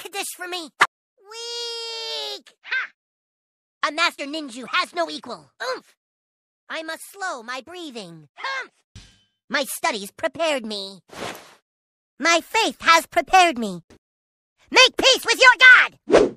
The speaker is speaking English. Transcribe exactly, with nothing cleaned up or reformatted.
Make this for me. Weak! Ha! A master ninja has no equal. Oomph! I must slow my breathing. Humph! My studies prepared me. My faith has prepared me. Make peace with your God!